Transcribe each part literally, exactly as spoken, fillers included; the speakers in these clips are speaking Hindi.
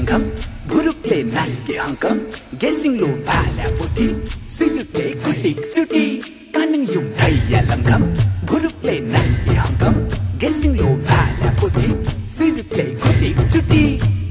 लङ्घम भुरुकले नाके हङ्कम गेसिङलो भाल्या पोथी सिजुकले कुटिक चुटी कानुङ युम धैया लङ्घम भुरुकले नाके हङ्कम गेसिङलो भाल्या पोथी सिजुकले कुटिक चुटी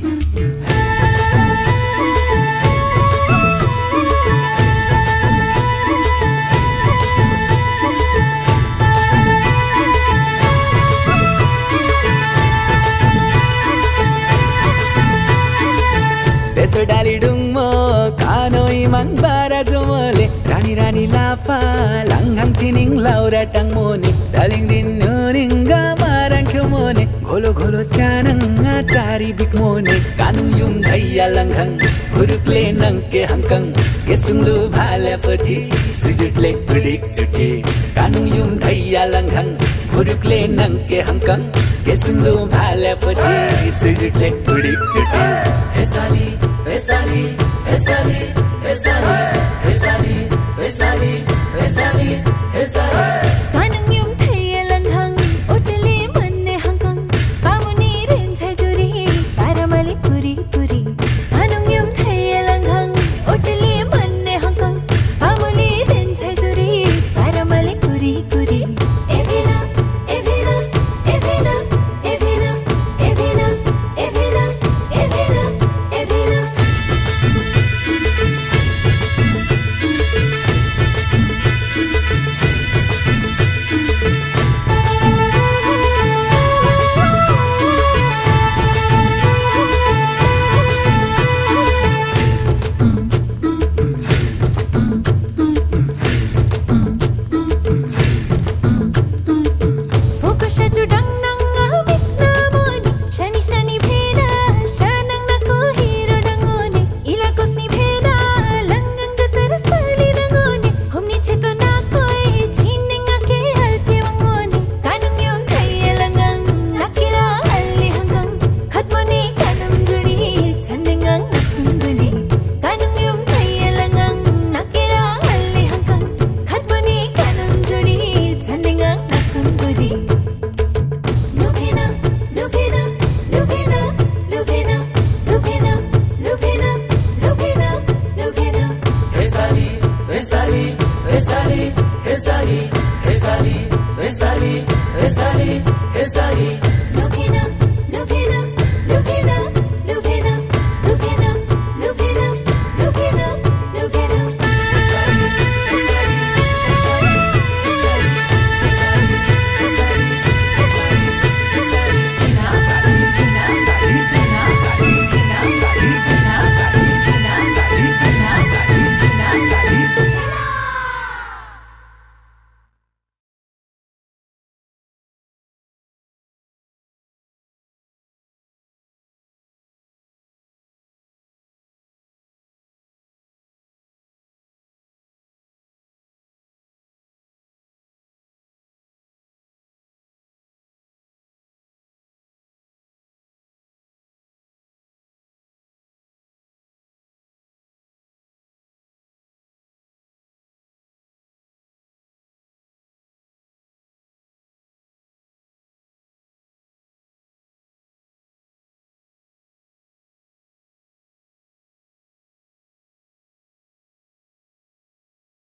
Becho dali dungmo kano imang bara jomole rani rani laapha langhang chining laura tangmone daling din nuringa marang khmone golo golo chananga chari bikmone kanung yum dhaiya langhang bhurukle nangke hangkang gesunglu bhala pathi sujutle pudik chuti kanung yum dhaiya langhang bhurukle nangke hangkang gesunglu bhala pathi sujutle pudik chuti hey sali hey sali hey sali hey sali hey sali hey sali hey sali hey sali kanung yum thaiya langhang otle manne hangkang pamuni ren chai juri paramali puri puri kanung yum thaiya langhang otle manne hangkang pamuni ren chai juri paramali puri puri evina evina evina evina evina evina evina evina Fokusha judang